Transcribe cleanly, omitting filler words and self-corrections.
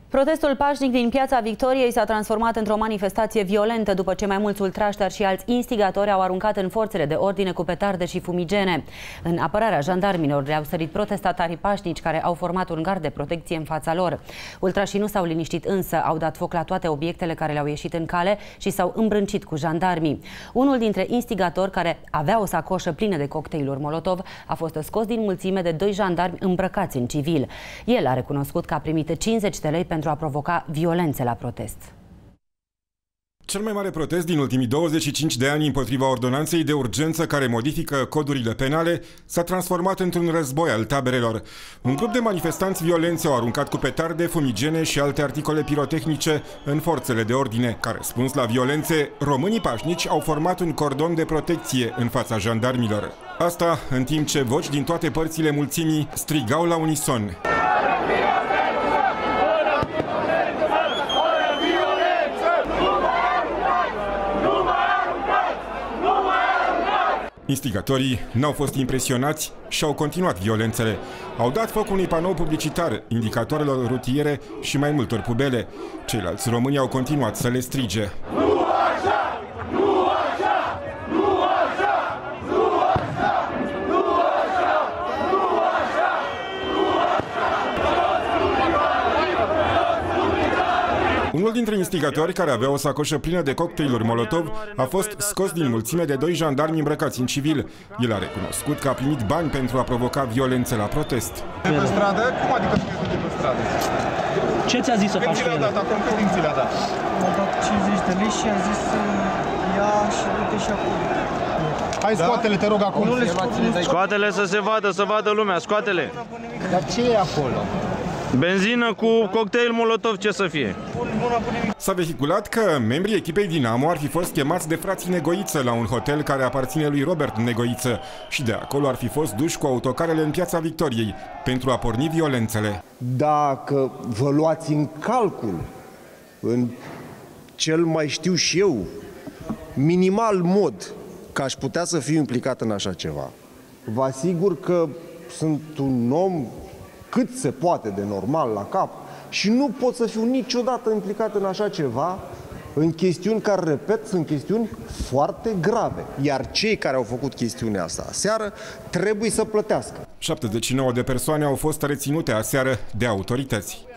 Protestul pașnic din Piața Victoriei s-a transformat într-o manifestație violentă după ce mai mulți ultrași, dar și alți instigatori au aruncat în forțele de ordine cu petarde și fumigene. În apărarea jandarmilor le-au sărit protestatarii pașnici care au format un gard de protecție în fața lor. Ultrașii nu s-au liniștit însă, au dat foc la toate obiectele care le-au ieșit în cale și s-au îmbrâncit cu jandarmii. Unul dintre instigatori, care avea o sacoșă plină de cocktailuri Molotov, a fost scos din mulțime de 2 jandarmi îmbrăcați în civil. El a recunoscut că a primit 50 de lei pentru a provoca violențe la protest. Cel mai mare protest din ultimii 25 de ani împotriva ordonanței de urgență care modifică codurile penale s-a transformat într-un război al taberelor. Un grup de manifestanți violenți au aruncat cu petarde, fumigene și alte articole pirotehnice în forțele de ordine. Ca răspuns la violențe, românii pașnici au format un cordon de protecție în fața jandarmilor. Asta în timp ce voci din toate părțile mulțimii strigau la unison. Instigatorii n-au fost impresionați și au continuat violențele. Au dat foc unui panou publicitar, indicatoarelor rutiere și mai multor pubele. Ceilalți români au continuat să le strige. Nu așa! Nu așa! Nu așa! Nu așa! Nu așa! Nu așa! Unul dintre instigatori, care avea o sacoșă plină de cocktailuri Molotov, a fost scos din mulțime de 2 jandarmi îmbrăcați în civil. El a recunoscut că a primit bani pentru a provoca violențe la protest. De pe stradă? Cum adică de pe stradă? Ce ți-a zis să faci? Când ți le-a dat? Acum cât timp ți le-a dat? M-a dat 50 de lei și a zis ia și uite și acolo. Hai, scoate-le, te rog, acum. Scoate-le să se vadă, să vadă lumea, scoate-le. Dar ce e acolo? Benzină cu cocktail Molotov, ce să fie? S-a vehiculat că membrii echipei Dinamo ar fi fost chemați de frații Negoiță la un hotel care aparține lui Robert Negoiță și de acolo ar fi fost duși cu autocarele în Piața Victoriei pentru a porni violențele. Dacă vă luați în calcul, în cel mai știu și eu, minimal mod, că aș putea să fiu implicat în așa ceva, vă asigur că sunt un om cât se poate de normal la cap și nu pot să fiu niciodată implicat în așa ceva, în chestiuni care, repet, sunt chestiuni foarte grave. Iar cei care au făcut chestiunea asta aseară trebuie să plătească. 79 de persoane au fost reținute aseară de autorități.